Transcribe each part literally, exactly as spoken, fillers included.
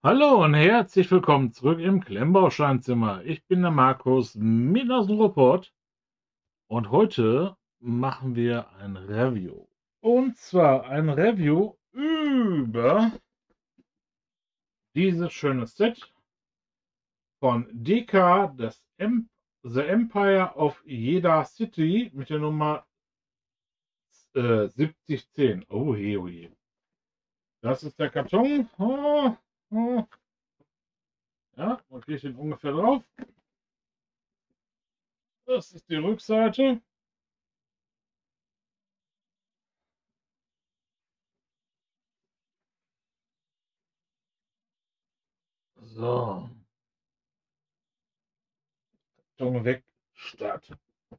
Hallo und herzlich willkommen zurück im Klemmbausteinzimmer. Ich bin der Markus mit aus dem Ruhrpott und heute machen wir ein Review. Und zwar ein Review über dieses schöne Set von D K, das Em The Empire of Jeddah City mit der Nummer äh, siebzig zehn. Oh je, oh je. Das ist der Karton. Oh, oh. Ja, und hier steht ungefähr drauf. Das ist die Rückseite. So, Karton weg, Start.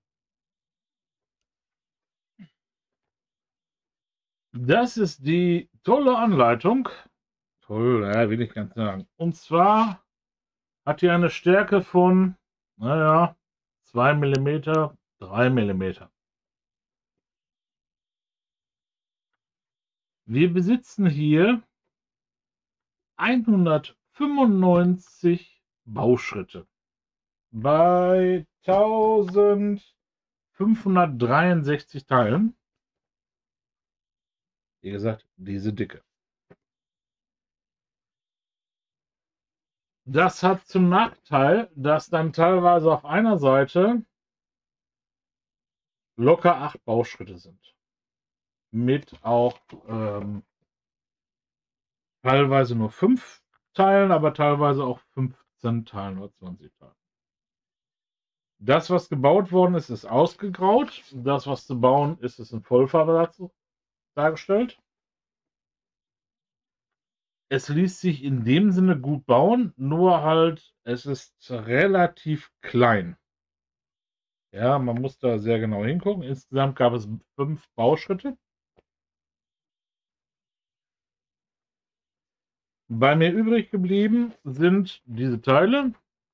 Das ist die tolle Anleitung. Toll, ja, will ich ganz sagen. Und zwar hat die eine Stärke von, naja, zwei Millimeter, drei Millimeter. Wir besitzen hier hundertfünfundneunzig Bauschritte bei eintausendfünfhundertdreiundsechzig Teilen. Wie gesagt, diese Dicke. Das hat zum Nachteil, dass dann teilweise auf einer Seite locker acht Bauschritte sind. Mit auch ähm, teilweise nur fünf Teilen, aber teilweise auch fünfzehn Teilen oder zwanzig Teilen. Das, was gebaut worden ist, ist ausgegraut. Das, was zu bauen ist, ist in Vollfarbe dazu dargestellt. Es ließ sich in dem Sinne gut bauen, nur halt, es ist relativ klein. Ja, man muss da sehr genau hingucken. Insgesamt gab es fünf Bauschritte. Bei mir übrig geblieben sind diese Teile.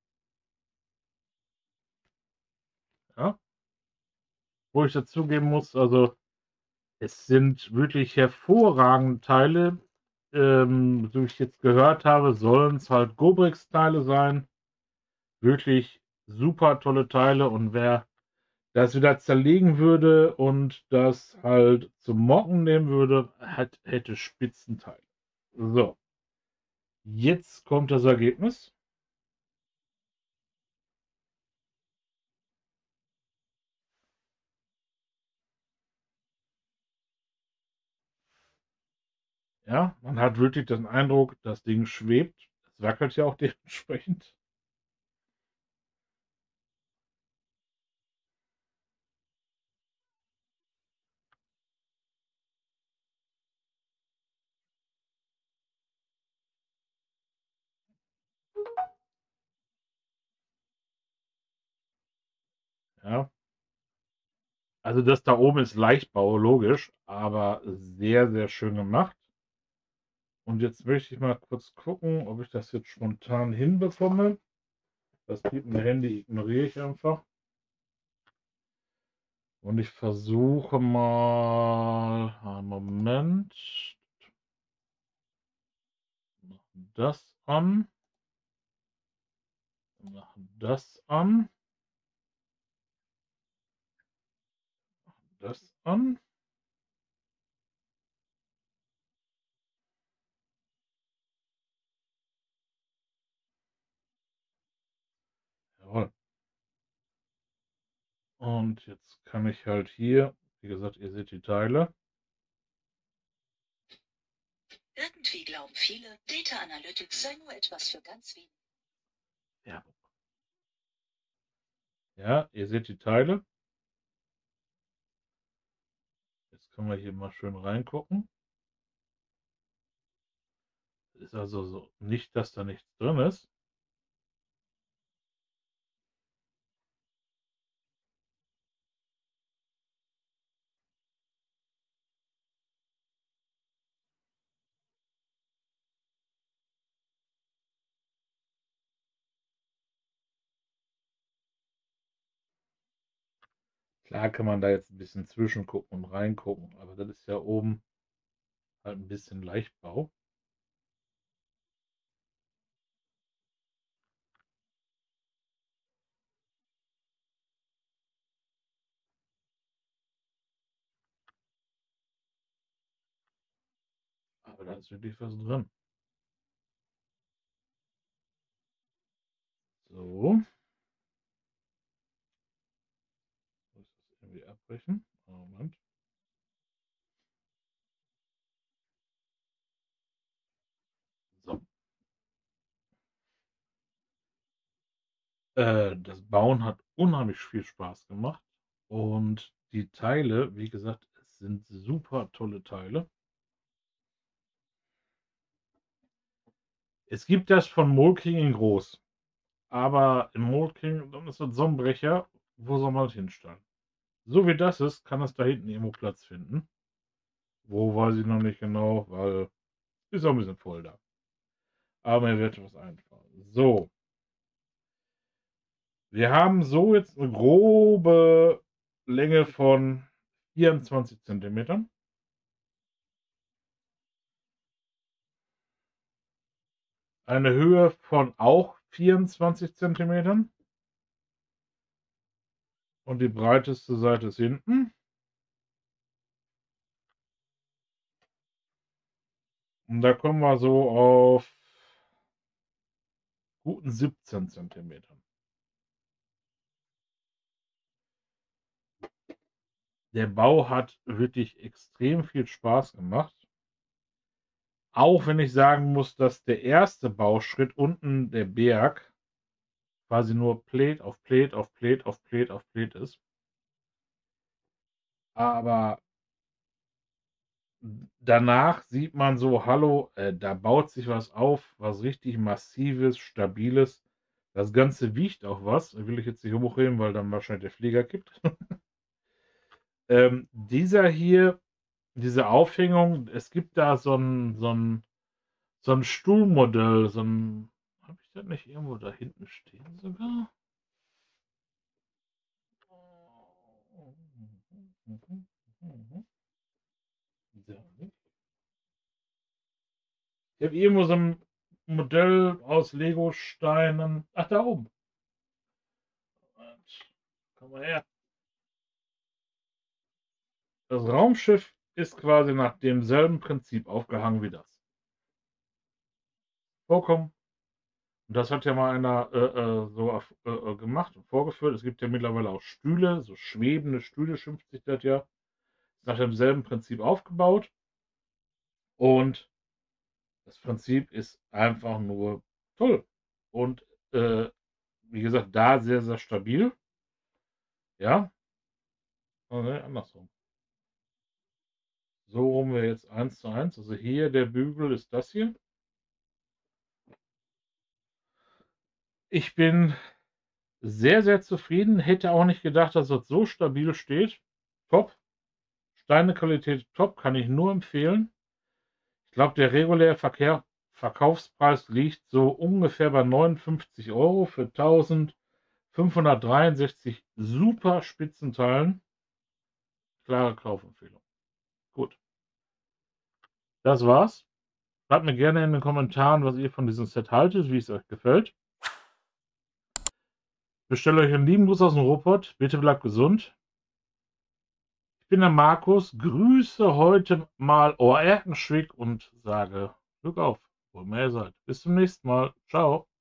Ja, wo ich dazugeben muss, also es sind wirklich hervorragende Teile. Ähm, so wie ich jetzt gehört habe, sollen es halt Gobrix-Teile sein. Wirklich super tolle Teile. Und wer das wieder zerlegen würde und das halt zum Mocken nehmen würde, hat, hätte Spitzenteile. So, jetzt kommt das Ergebnis. Ja, man hat wirklich den Eindruck, das Ding schwebt. Es wackelt ja auch dementsprechend. Ja, also das da oben ist Leichtbau, logisch, aber sehr, sehr schön gemacht. Und jetzt möchte ich mal kurz gucken, ob ich das jetzt spontan hinbekomme. Das piepende Handy ignoriere ich einfach. Und ich versuche mal, einen Moment, das an, machen das an, das an. Jawohl. Und jetzt kann ich halt hier, wie gesagt, ihr seht die Teile. Irgendwie glauben viele, Data Analytics sei nur etwas für ganz wenige. Ja. Ja, ihr seht die Teile. Jetzt können wir hier mal schön reingucken. Ist also so nicht, dass da nichts drin ist. Klar kann man da jetzt ein bisschen zwischengucken und reingucken, aber das ist ja oben halt ein bisschen Leichtbau. da ist wirklich was drin. So. Muss das irgendwie abbrechen? Moment. So. Äh, das Bauen hat unheimlich viel Spaß gemacht. Und die Teile, wie gesagt, es sind super tolle Teile. Es gibt das von Molking in groß. Aber im Molking, dann ist das so ein Brecher. Wo soll man das hinstellen? So wie das ist, kann es da hinten irgendwo Platz finden. Wo weiß ich noch nicht genau, weil ist auch ein bisschen voll da. Aber mir wird was einfallen. So. Wir haben so jetzt eine grobe Länge von vierundzwanzig Zentimetern. Eine Höhe von auch vierundzwanzig Zentimetern. Und die breiteste Seite ist hinten. Und da kommen wir so auf guten siebzehn Zentimetern. Der Bau hat wirklich extrem viel Spaß gemacht. Auch wenn ich sagen muss, dass der erste Bauschritt unten, der Berg, quasi nur Plate auf Plate auf Plate auf Plate auf Plate ist. Aber danach sieht man so, hallo, äh, da baut sich was auf, was richtig massives, stabiles. Das Ganze wiegt auch was. Da will ich jetzt nicht hochheben, weil dann wahrscheinlich der Flieger kippt. ähm, dieser hier, diese Aufhängung, es gibt da so ein, so ein, so ein Stuhlmodell, so ein, habe ich das nicht irgendwo da hinten stehen sogar? Ich habe irgendwo so ein Modell aus Lego-Steinen. Ach, da oben. Komm mal her. Das Raumschiff ist quasi nach demselben Prinzip aufgehangen wie das. Vollkommen. Und das hat ja mal einer äh, äh, so äh, gemacht und vorgeführt. Es gibt ja mittlerweile auch Stühle, so schwebende Stühle schimpft sich das ja. Ist nach demselben Prinzip aufgebaut. Und das Prinzip ist einfach nur toll. Und äh, wie gesagt, da sehr, sehr stabil. Ja. Oh, ne, andersrum. So rum wir jetzt eins zu eins. Also hier der Bügel ist das hier. Ich bin sehr, sehr zufrieden. Hätte auch nicht gedacht, dass das so stabil steht. Top. Steinequalität top. Kann ich nur empfehlen. Ich glaube, der reguläre Verkehr, Verkaufspreis liegt so ungefähr bei neunundfünfzig Euro für eintausendfünfhundertdreiundsechzig super Spitzenteilen. Klare Kaufempfehlung. Gut. Das war's. Schreibt mir gerne in den Kommentaren, was ihr von diesem Set haltet, wie es euch gefällt. Bestellt euch einen lieben Gruß aus dem Ruhrpott. Bitte bleibt gesund. Ich bin der Markus, grüße heute mal Oerkenschwick und sage Glück auf, wo immer ihr seid. Bis zum nächsten Mal. Ciao.